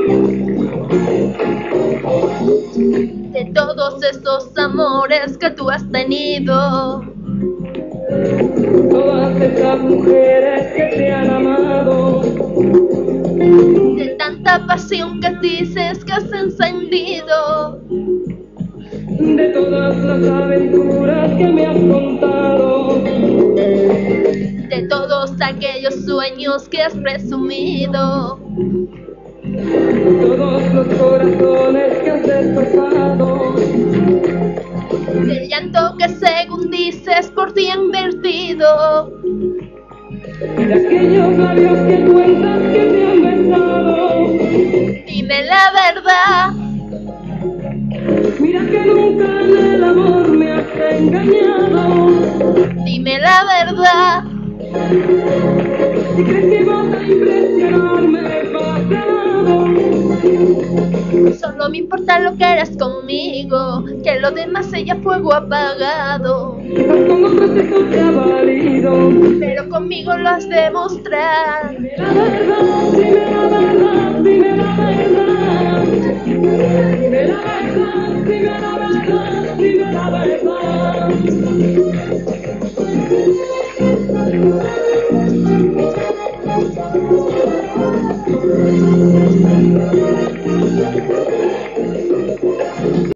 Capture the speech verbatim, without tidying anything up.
De todos estos amores que tú has tenido, todas esas mujeres que te han amado, de tanta pasión que dices que has encendido, de todas las aventuras que me has contado, de todos aquellos sueños que has presumido, todos los corazones que has destrozado, del llanto que según dices por ti han vertido, de aquellos labios que cuentas que te han besado. Dime la verdad, Mira que nunca en el amor me has engañado. dime la verdad. Si crees que vas a impresionarme pasado, Solo me importa lo que eres conmigo, que lo demás sea fuego apagado. quizás con otros esto te ha valido. Pero conmigo lo has de mostrar. Dime la verdad, dime la verdad, dime la verdad. Dime la verdad, dime la verdad, dime la verdad.